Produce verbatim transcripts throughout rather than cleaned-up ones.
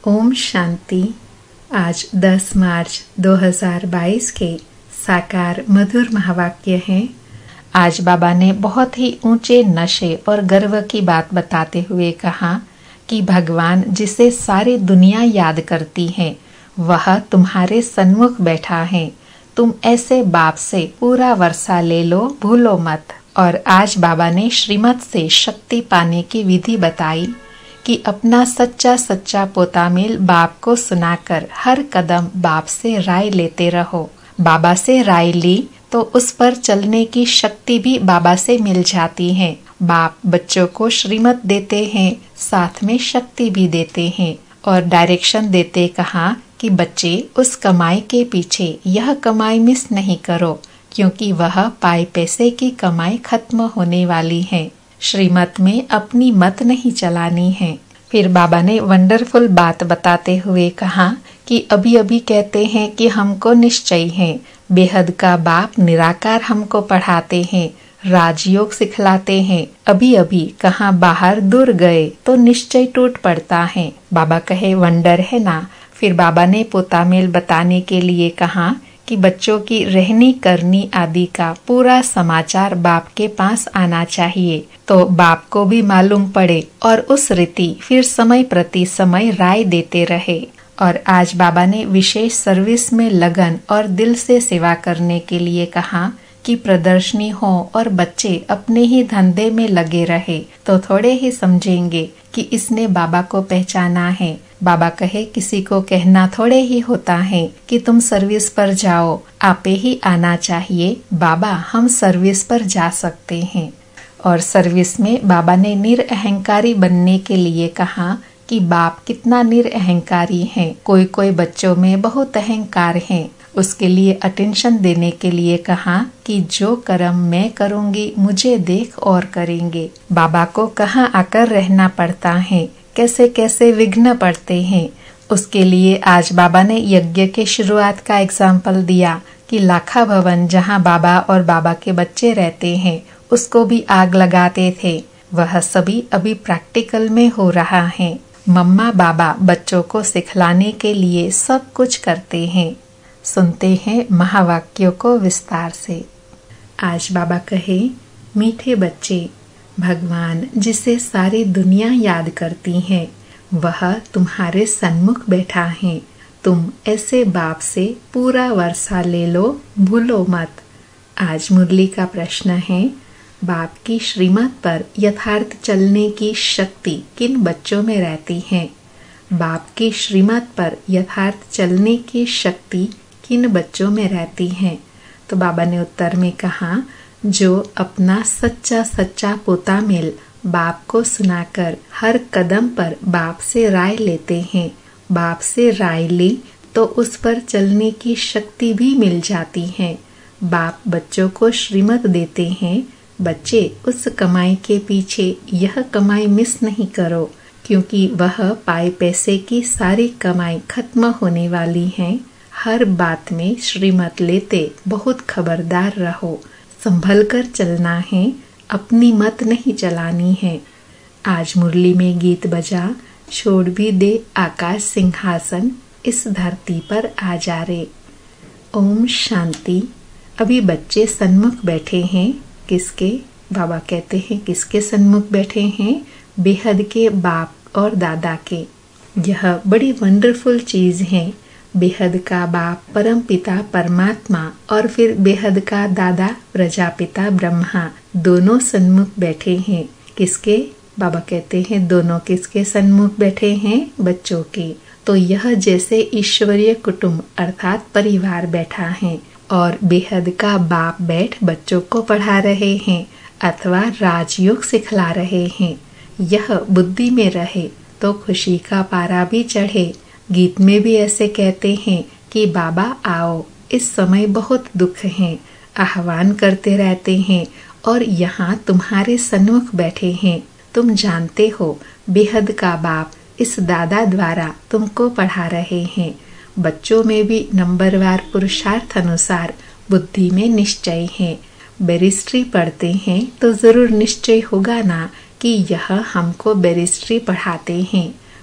ओम शांति। आज दस मार्च दो हज़ार बाईस के साकार मधुर महावाक्य हैं। आज बाबा ने बहुत ही ऊंचे नशे और गर्व की बात बताते हुए कहा कि भगवान जिसे सारी दुनिया याद करती है वह तुम्हारे सन्मुख बैठा है। तुम ऐसे बाप से पूरा वर्षा ले लो, भूलो मत। और आज बाबा ने श्रीमत से शक्ति पाने की विधि बताई कि अपना सच्चा सच्चा पोतामेल बाप को सुनाकर हर कदम बाप से राय लेते रहो। बाबा से राय ली तो उस पर चलने की शक्ति भी बाबा से मिल जाती है। बाप बच्चों को श्रीमत देते हैं, साथ में शक्ति भी देते हैं और डायरेक्शन देते कहा कि बच्चे उस कमाई के पीछे यह कमाई मिस नहीं करो, क्योंकि वह पाए पैसे की कमाई खत्म होने वाली है। श्रीमत में अपनी मत नहीं चलानी है। फिर बाबा ने वंडरफुल बात बताते हुए कहा कि अभी अभी कहते हैं कि हमको निश्चय है। बेहद का बाप निराकार हमको पढ़ाते हैं, राजयोग सिखलाते हैं। अभी अभी कहाँ बाहर दूर गए तो निश्चय टूट पड़ता है। बाबा कहे वंडर है ना। फिर बाबा ने पोतामेल बताने के लिए कहा कि बच्चों की रहनी करनी आदि का पूरा समाचार बाप के पास आना चाहिए, तो बाप को भी मालूम पड़े और उस रीति फिर समय प्रति समय राय देते रहे। और आज बाबा ने विशेष सर्विस में लगन और दिल से सेवा करने के लिए कहा कि प्रदर्शनी हो और बच्चे अपने ही धंधे में लगे रहे तो थोड़े ही समझेंगे कि इसने बाबा को पहचाना है। बाबा कहे किसी को कहना थोड़े ही होता है कि तुम सर्विस पर जाओ, आपे ही आना चाहिए। बाबा हम सर्विस पर जा सकते हैं। और सर्विस में बाबा ने निरअहंकारी बनने के लिए कहा कि बाप कितना निरअहंकारी है। कोई कोई बच्चों में बहुत अहंकार है, उसके लिए अटेंशन देने के लिए कहा कि जो कर्म मैं करूंगी मुझे देख और करेंगे। बाबा को कहाँ आकर रहना पड़ता है, कैसे कैसे विघ्न पड़ते हैं। उसके लिए आज बाबा ने यज्ञ के शुरुआत का एग्जाम्पल दिया कि लाखा भवन जहाँ बाबा और बाबा के बच्चे रहते हैं उसको भी आग लगाते थे। वह सभी अभी प्रैक्टिकल में हो रहा है। मम्मा बाबा बच्चों को सिखलाने के लिए सब कुछ करते हैं। सुनते हैं महावाक्यों को विस्तार से। आज बाबा कहे मीठे बच्चे, भगवान जिसे सारी दुनिया याद करती है वह तुम्हारे सन्मुख बैठा है। तुम ऐसे बाप से पूरा वर्षा ले लो, भूलो मत। आज मुरली का प्रश्न है, बाप की श्रीमत पर यथार्थ चलने की शक्ति किन बच्चों में रहती है? बाप की श्रीमत पर यथार्थ चलने की शक्ति किन बच्चों में रहती है? तो बाबा ने उत्तर में कहा, जो अपना सच्चा सच्चा पोतामेल बाप को सुनाकर हर कदम पर बाप से राय लेते हैं। बाप से राय ली तो उस पर चलने की शक्ति भी मिल जाती है। बाप बच्चों को श्रीमत देते हैं, बच्चे उस कमाई के पीछे यह कमाई मिस नहीं करो, क्योंकि वह पाए पैसे की सारी कमाई खत्म होने वाली है। हर बात में श्रीमत लेते बहुत खबरदार रहो, संभल कर चलना है, अपनी मत नहीं चलानी है। आज मुरली में गीत बजा, छोड़ भी दे आकाश सिंहासन, इस धरती पर आ जा रे। ओम शांति। अभी बच्चे सन्मुख बैठे हैं। किसके? बाबा कहते हैं किसके सन्मुख बैठे हैं? बेहद के बाप और दादा के। यह बड़ी वंडरफुल चीज है। बेहद का बाप परम पिता परमात्मा और फिर बेहद का दादा प्रजापिता ब्रह्मा दोनों सन्मुख बैठे हैं। किसके? बाबा कहते हैं दोनों किसके सन्मुख बैठे हैं? बच्चों के। तो यह जैसे ईश्वरीय कुटुंब अर्थात परिवार बैठा है और बेहद का बाप बैठ बच्चों को पढ़ा रहे हैं अथवा राजयोग सिखला रहे हैं। यह बुद्धि में रहे तो खुशी का पारा भी चढ़े। गीत में भी ऐसे कहते हैं कि बाबा आओ, इस समय बहुत दुख है, आह्वान करते रहते हैं और यहाँ तुम्हारे सन्मुख बैठे हैं। तुम जानते हो बेहद का बाप इस दादा द्वारा तुमको पढ़ा रहे हैं। बच्चों में भी नंबरवार पुरुषार्थ अनुसार बुद्धि में निश्चय है। बैरिस्ट्री पढ़ते हैं तो जरूर निश्चय होगा ना कि यह हमको बैरिस्ट्री पढ़ाते हैं।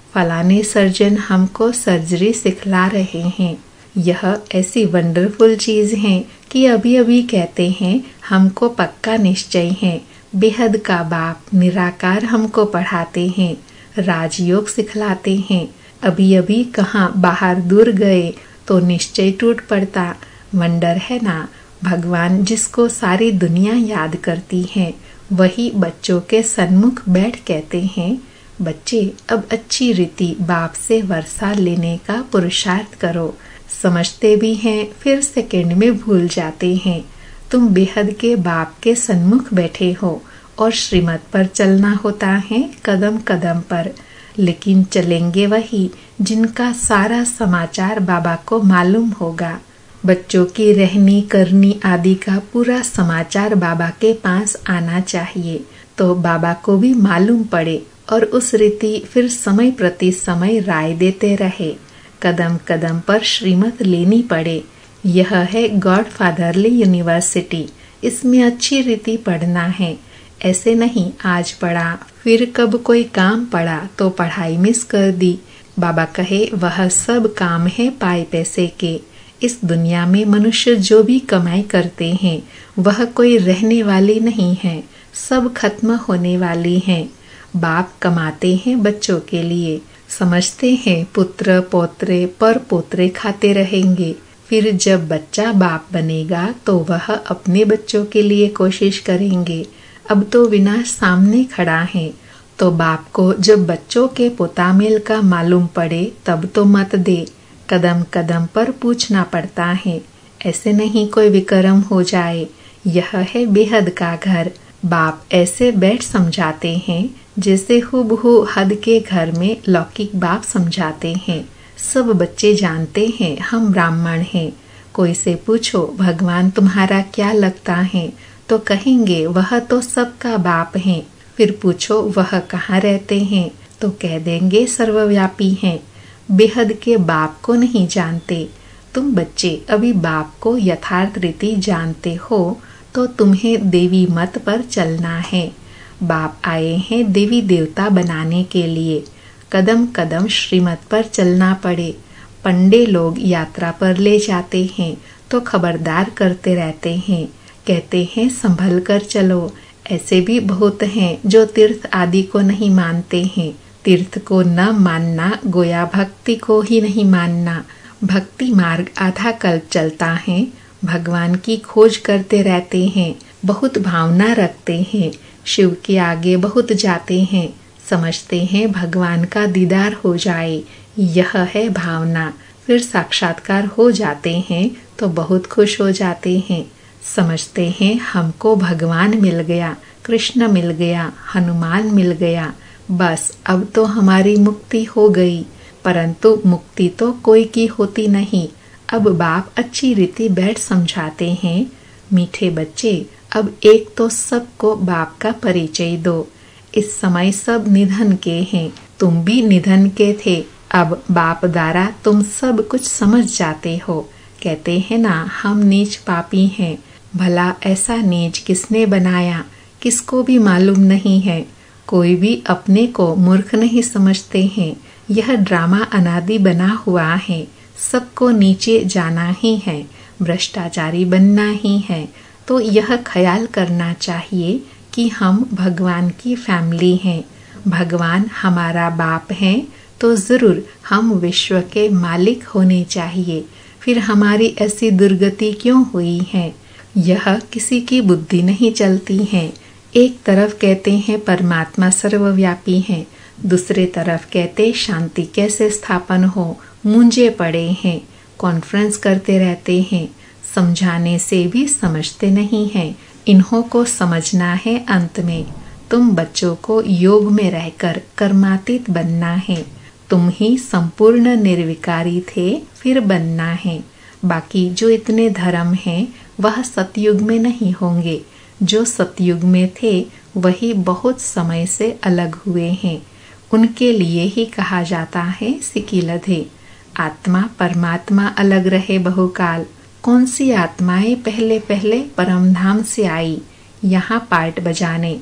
फलाने सर्जन हमको सर्जरी सिखला रहे हैं। यह ऐसी वंडरफुल चीज है कि अभी अभी कहते हैं हमको पक्का निश्चय है। बेहद का बाप निराकार हमको पढ़ाते हैं, राजयोग सिखलाते हैं। अभी अभी कहाँ बाहर दूर गए तो निश्चय टूट पड़ता। वंडर है ना। भगवान जिसको सारी दुनिया याद करती है वही बच्चों के सन्मुख बैठ कहते हैं, बच्चे अब अच्छी रीति बाप से वर्षा लेने का पुरुषार्थ करो। समझते भी हैं फिर सेकंड में भूल जाते हैं। तुम बेहद के बाप के सन्मुख बैठे हो और श्रीमत पर चलना होता है कदम कदम पर। लेकिन चलेंगे वही जिनका सारा समाचार बाबा को मालूम होगा। बच्चों की रहनी करनी आदि का पूरा समाचार बाबा के पास आना चाहिए तो बाबा को भी मालूम पड़े और उस रीति फिर समय प्रति समय राय देते रहे। कदम कदम पर श्रीमत लेनी पड़े। यह है गॉड फादरली यूनिवर्सिटी। इसमें अच्छी रीति पढ़ना है। ऐसे नहीं आज पढ़ा फिर कब कोई काम पड़ा तो पढ़ाई मिस कर दी। बाबा कहे वह सब काम है पाए पैसे के। इस दुनिया में मनुष्य जो भी कमाई करते हैं वह कोई रहने वाली नहीं है, सब खत्म होने वाली हैं। बाप कमाते हैं बच्चों के लिए, समझते हैं पुत्र पोत्रे पर पोत्रे खाते रहेंगे। फिर जब बच्चा बाप बनेगा तो वह अपने बच्चों के लिए कोशिश करेंगे। अब तो विनाश सामने खड़ा है तो बाप को जब बच्चों के पोतामेल का मालूम पड़े तब तो मत दे। कदम कदम पर पूछना पड़ता है। ऐसे नहीं कोई विक्रम हो जाए। यह है बेहद का घर। बाप ऐसे बैठ समझाते हैं जैसे हुबहू हद के घर में लौकिक बाप समझाते हैं। सब बच्चे जानते हैं हम ब्राह्मण हैं। कोई से पूछो भगवान तुम्हारा क्या लगता है तो कहेंगे वह तो सबका बाप है। फिर पूछो वह कहाँ रहते हैं तो कह देंगे सर्वव्यापी हैं। बेहद के बाप को नहीं जानते। तुम बच्चे अभी बाप को यथार्थ रीति जानते हो तो तुम्हें देवी मत पर चलना है। बाप आए हैं देवी देवता बनाने के लिए। कदम कदम श्रीमत पर चलना पड़े। पंडे लोग यात्रा पर ले जाते हैं तो खबरदार करते रहते हैं, कहते हैं संभल कर चलो। ऐसे भी बहुत हैं जो तीर्थ आदि को नहीं मानते हैं। तीर्थ को न मानना गोया भक्ति को ही नहीं मानना। भक्ति मार्ग आधा कल्प चलता है। भगवान की खोज करते रहते हैं, बहुत भावना रखते हैं, शिव के आगे बहुत जाते हैं, समझते हैं भगवान का दीदार हो जाए। यह है भावना। फिर साक्षात्कार हो जाते हैं तो बहुत खुश हो जाते हैं। समझते हैं हमको भगवान मिल गया, कृष्ण मिल गया, हनुमान मिल गया, बस अब तो हमारी मुक्ति हो गई। परंतु मुक्ति तो कोई की होती नहीं। अब बाप अच्छी रीति बैठ समझाते हैं, मीठे बच्चे अब एक तो सबको बाप का परिचय दो। इस समय सब निधन के हैं, तुम भी निधन के थे। अब बाप द्वारा तुम सब कुछ समझ जाते हो। कहते हैं ना हम नीच पापी हैं। भला ऐसा नीच किसने बनाया, किसको भी मालूम नहीं है। कोई भी अपने को मूर्ख नहीं समझते हैं। यह ड्रामा अनादि बना हुआ है। सबको नीचे जाना ही है, भ्रष्टाचारी बनना ही है। तो यह ख्याल करना चाहिए कि हम भगवान की फैमिली हैं। भगवान हमारा बाप है तो जरूर हम विश्व के मालिक होने चाहिए। फिर हमारी ऐसी दुर्गति क्यों हुई है? यह किसी की बुद्धि नहीं चलती है। एक तरफ कहते हैं परमात्मा सर्वव्यापी है, दूसरे तरफ कहते शांति कैसे स्थापन हो, मूंझे पड़े हैं। कॉन्फ्रेंस करते रहते हैं, समझाने से भी समझते नहीं हैं। इन्हों को समझना है अंत में। तुम बच्चों को योग में रहकर कर्मातीत बनना है। तुम ही संपूर्ण निर्विकारी थे, फिर बनना है। बाकी जो इतने धर्म हैं वह सतयुग में नहीं होंगे। जो सतयुग में थे वही बहुत समय से अलग हुए हैं। उनके लिए ही कहा जाता है सिकिलधे। आत्मा परमात्मा अलग रहे बहुकाल। कौन सी आत्माएं पहले पहले परमधाम से आई यहाँ पार्ट बजाने।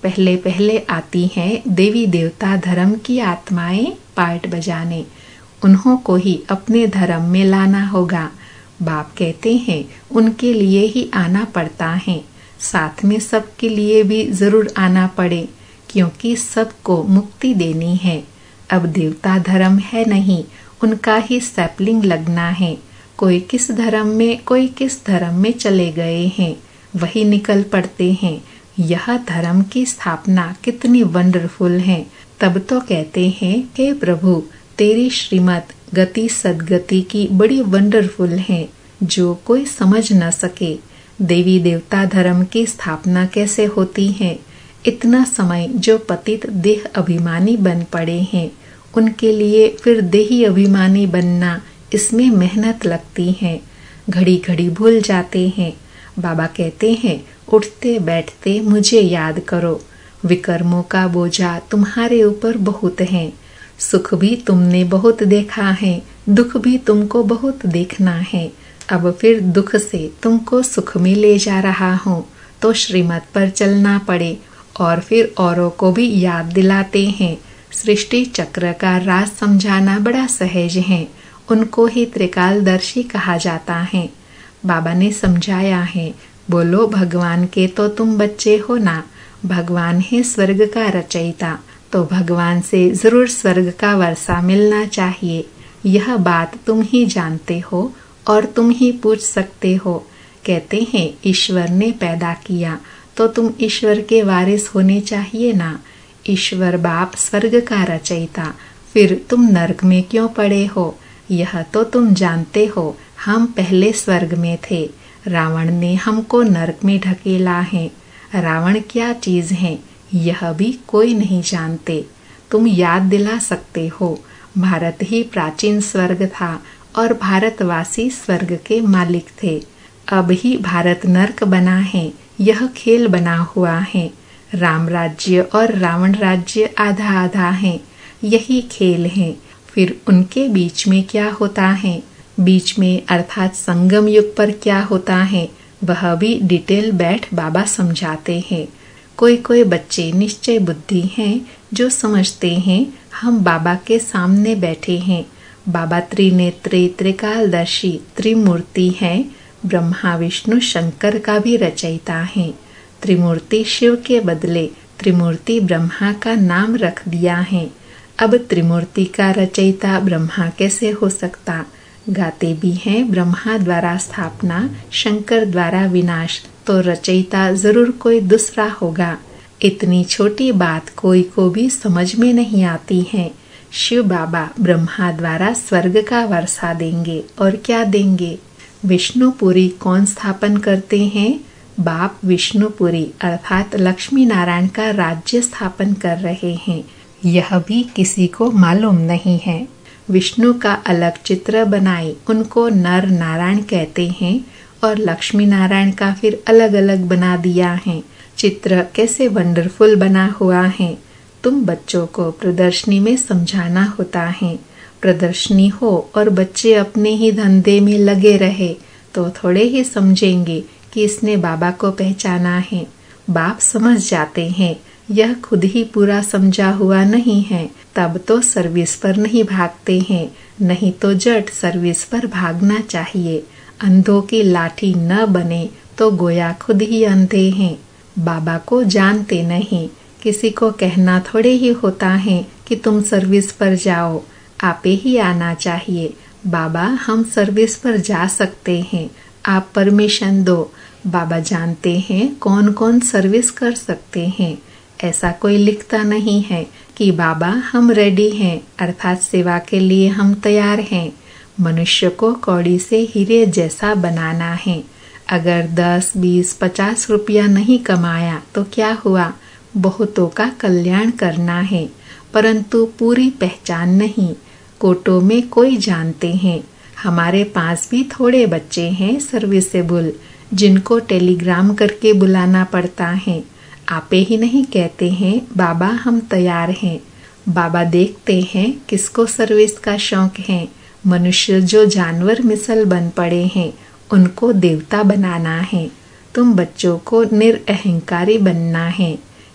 पहले पहले आती हैं देवी देवता धर्म की आत्माएं पार्ट बजाने। उन्हों को ही अपने धर्म में लाना होगा। बाप कहते हैं उनके लिए ही आना पड़ता है, साथ में सबके लिए भी जरूर आना पड़े, क्योंकि सबको मुक्ति देनी है। अब देवता धर्म है नहीं, उनका ही सैपलिंग लगना है। कोई किस धर्म में कोई किस धर्म में चले गए हैं, वही निकल पड़ते हैं। यह धर्म की स्थापना कितनी वंडरफुल है। तब तो कहते हैं कि प्रभु तेरी श्रीमत गति सदगति की बड़ी वंडरफुल है, जो कोई समझ न सके। देवी देवता धर्म की स्थापना कैसे होती है। इतना समय जो पतित देह अभिमानी बन पड़े हैं, उनके लिए फिर देही अभिमानी बनना, इसमें मेहनत लगती है। घड़ी घड़ी भूल जाते हैं। बाबा कहते हैं उठते बैठते मुझे याद करो। विकर्मों का बोझा तुम्हारे ऊपर बहुत है। सुख भी तुमने बहुत देखा है, दुख भी तुमको बहुत देखना है। अब फिर दुख से तुमको सुख में ले जा रहा हूँ, तो श्रीमत पर चलना पड़े। और फिर औरों को भी याद दिलाते हैं। सृष्टि चक्र का राज समझाना बड़ा सहज है। उनको ही त्रिकालदर्शी कहा जाता है। बाबा ने समझाया है, बोलो भगवान के तो तुम बच्चे हो ना। भगवान है स्वर्ग का रचयिता, तो भगवान से जरूर स्वर्ग का वर्षा मिलना चाहिए। यह बात तुम ही जानते हो और तुम ही पूछ सकते हो। कहते हैं ईश्वर ने पैदा किया, तो तुम ईश्वर के वारिस होने चाहिए ना। ईश्वर बाप स्वर्ग का रचयिता, फिर तुम नरक में क्यों पड़े हो। यह तो तुम जानते हो, हम पहले स्वर्ग में थे। रावण ने हमको नरक में ढकेला है। रावण क्या चीज है, यह भी कोई नहीं जानते। तुम याद दिला सकते हो, भारत ही प्राचीन स्वर्ग था और भारतवासी स्वर्ग के मालिक थे। अब ही भारत नरक बना है, यह खेल बना हुआ है। राम राज्य और रावण राज्य आधा आधा है, यही खेल है। फिर उनके बीच में क्या होता है, बीच में अर्थात संगम युग पर क्या होता है, वह भी डिटेल बैठ बाबा समझाते हैं। कोई कोई बच्चे निश्चय बुद्धि हैं, जो समझते हैं हम बाबा के सामने बैठे हैं। बाबा त्रिनेत्री त्रिकालदर्शी त्रिमूर्ति हैं। ब्रह्मा विष्णु शंकर का भी रचयिता है। त्रिमूर्ति शिव के बदले त्रिमूर्ति ब्रह्मा का नाम रख दिया है। अब त्रिमूर्ति का रचयिता ब्रह्मा कैसे हो सकता। गाते भी हैं ब्रह्मा द्वारा स्थापना, शंकर द्वारा विनाश, तो रचयिता जरूर कोई दूसरा होगा। इतनी छोटी बात कोई को भी समझ में नहीं आती है। शिव बाबा ब्रह्मा द्वारा स्वर्ग का वर्षा देंगे, और क्या देंगे। विष्णुपुरी कौन स्थापन करते हैं, बाप विष्णुपुरी अर्थात लक्ष्मी नारायण का राज्य स्थापन कर रहे हैं। यह भी किसी को मालूम नहीं है। विष्णु का अलग चित्र बनाए, उनको नर नारायण कहते हैं, और लक्ष्मी नारायण का फिर अलग अलग बना दिया है। चित्र कैसे वंडरफुल बना हुआ है। तुम बच्चों को प्रदर्शनी में समझाना होता है। प्रदर्शनी हो और बच्चे अपने ही धंधे में लगे रहे, तो थोड़े ही समझेंगे कि इसने बाबा को पहचाना है। बाप समझ जाते हैं यह खुद ही पूरा समझा हुआ नहीं है, तब तो सर्विस पर नहीं भागते हैं, नहीं तो जट सर्विस पर भागना चाहिए। अंधों की लाठी न बने तो गोया खुद ही अंधे हैं। बाबा को जानते नहीं, किसी को कहना थोड़े ही होता है कि तुम सर्विस पर जाओ, आपे ही आना चाहिए। बाबा हम सर्विस पर जा सकते हैं, आप परमिशन दो। बाबा जानते हैं कौन कौन सर्विस कर सकते हैं। ऐसा कोई लिखता नहीं है कि बाबा हम रेडी हैं, अर्थात सेवा के लिए हम तैयार हैं। मनुष्य को कौड़ी से हीरे जैसा बनाना है। अगर दस बीस पचास रुपया नहीं कमाया तो क्या हुआ, बहुतों का कल्याण करना है, परंतु पूरी पहचान नहीं। कोटों में कोई जानते हैं। हमारे पास भी थोड़े बच्चे हैं सर्विसेबल, जिनको टेलीग्राम करके बुलाना पड़ता है। आपे ही नहीं कहते हैं बाबा हम तैयार हैं। बाबा देखते हैं किसको सर्विस का शौक है। मनुष्य जो जानवर मिसल बन पड़े हैं, उनको देवता बनाना है। तुम बच्चों को निरअहंकारी बनना है।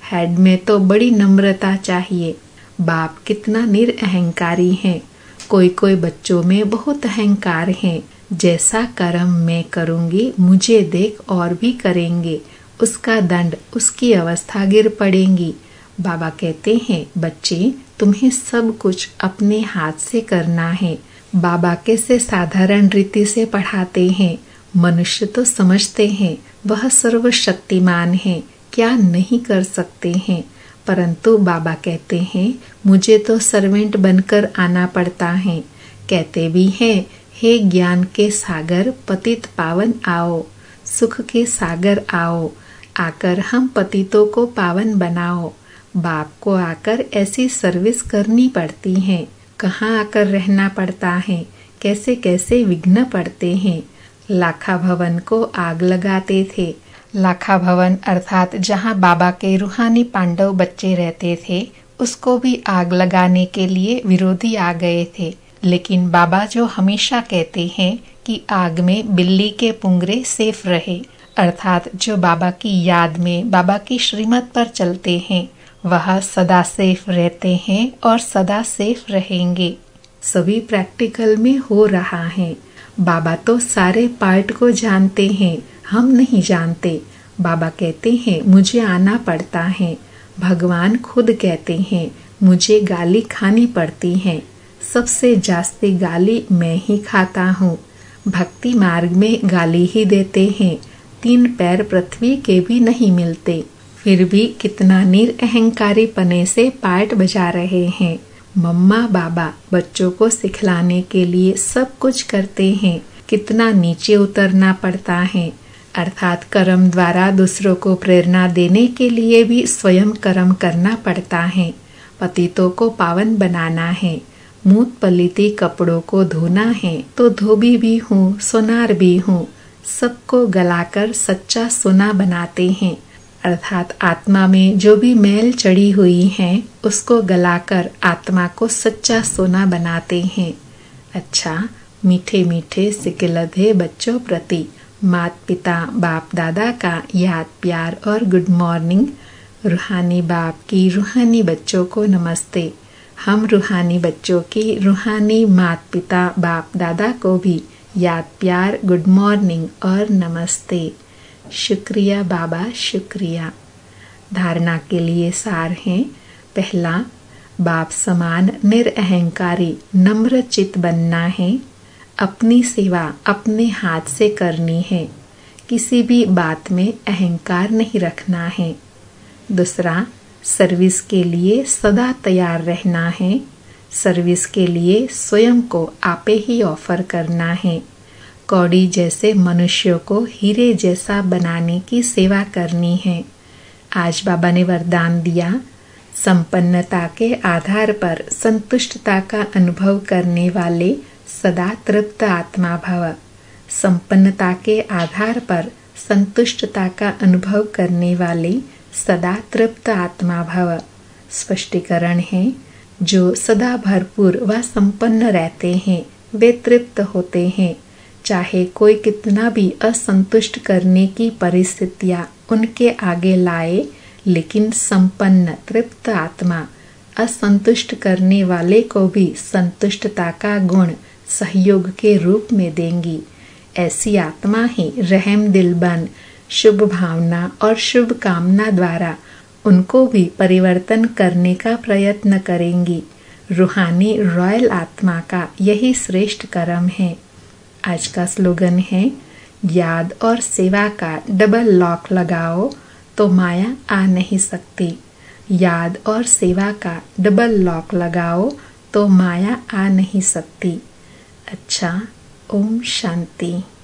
हेड में तो बड़ी नम्रता चाहिए। बाप कितना निरअहंकारी हैं। कोई कोई बच्चों में बहुत अहंकार है। जैसा कर्म मैं करूंगी मुझे देख और भी करेंगे, उसका दंड उसकी अवस्था गिर पड़ेंगी। बाबा कहते हैं बच्चे तुम्हें सब कुछ अपने हाथ से करना है। बाबा कैसे साधारण रीति से पढ़ाते हैं। मनुष्य तो समझते हैं वह सर्वशक्तिमान है, क्या नहीं कर सकते हैं, परंतु बाबा कहते हैं मुझे तो सर्वेंट बनकर आना पड़ता है। कहते भी हैं हे ज्ञान के सागर पतित पावन आओ, सुख के सागर आओ, आकर हम पतितों को पावन बनाओ। बाप को आकर ऐसी सर्विस करनी पड़ती है। कहाँ आकर रहना पड़ता है, कैसे कैसे विघ्न पड़ते हैं। लाखा भवन को आग लगाते थे। लाखा भवन अर्थात जहाँ बाबा के रूहानी पांडव बच्चे रहते थे, उसको भी आग लगाने के लिए विरोधी आ गए थे। लेकिन बाबा जो हमेशा कहते हैं कि आग में बिल्ली के पुंगरे सेफ रहे, अर्थात जो बाबा की याद में बाबा की श्रीमत पर चलते हैं वह सदा सेफ रहते हैं और सदा सेफ रहेंगे। सभी प्रैक्टिकल में हो रहा है। बाबा तो सारे पार्ट को जानते हैं, हम नहीं जानते। बाबा कहते हैं मुझे आना पड़ता है। भगवान खुद कहते हैं मुझे गाली खानी पड़ती है। सबसे जास्ती गाली मैं ही खाता हूँ। भक्ति मार्ग में गाली ही देते हैं। तीन पैर पृथ्वी के भी नहीं मिलते, फिर भी कितना निरअहंकारी पने से पार्ट बजा रहे हैं। मम्मा बाबा बच्चों को सिखलाने के लिए सब कुछ करते हैं। कितना नीचे उतरना पड़ता है, अर्थात कर्म द्वारा दूसरों को प्रेरणा देने के लिए भी स्वयं कर्म करना पड़ता है। पतितों को पावन बनाना है। मूत पलिती कपड़ों को धोना है तो धोबी भी हूँ, सोनार भी हूँ। सबको गलाकर सच्चा सोना बनाते हैं, अर्थात आत्मा में जो भी मैल चढ़ी हुई है उसको गलाकर आत्मा को सच्चा सोना बनाते हैं। अच्छा, मीठे मीठे सिकिलधे बच्चों प्रति मात पिता बाप दादा का याद प्यार और गुड मॉर्निंग। रूहानी बाप की रूहानी बच्चों को नमस्ते। हम रूहानी बच्चों की रूहानी मात पिता बाप दादा को भी याद प्यार गुड मॉर्निंग और नमस्ते। शुक्रिया बाबा, शुक्रिया। धारणा के लिए सार हैं। पहला, बाप समान निरअहंकारी नम्र चित बनना है। अपनी सेवा अपने हाथ से करनी है। किसी भी बात में अहंकार नहीं रखना है। दूसरा, सर्विस के लिए सदा तैयार रहना है। सर्विस के लिए स्वयं को आपे ही ऑफर करना है। कौड़ी जैसे मनुष्यों को हीरे जैसा बनाने की सेवा करनी है। आज बाबा ने वरदान दिया, संपन्नता के आधार पर संतुष्टता का अनुभव करने वाले सदा तृप्त आत्मा भव। संपन्नता के आधार पर संतुष्टता का अनुभव करने वाले सदा तृप्त आत्मा भव। स्पष्टीकरण है, जो सदा भरपूर व संपन्न रहते हैं वे तृप्त होते हैं। चाहे कोई कितना भी असंतुष्ट करने की परिस्थितियां उनके आगे लाए, लेकिन संपन्न तृप्त आत्मा असंतुष्ट करने वाले को भी संतुष्टता का गुण सहयोग के रूप में देंगी। ऐसी आत्मा ही रहम दिल बन शुभ भावना और शुभ कामना द्वारा उनको भी परिवर्तन करने का प्रयत्न करेंगी। रूहानी रॉयल आत्मा का यही श्रेष्ठ कर्म है। आज का स्लोगन है, याद और सेवा का डबल लॉक लगाओ तो माया आ नहीं सकती। याद और सेवा का डबल लॉक लगाओ तो माया आ नहीं सकती। अच्छा, ओम शांति।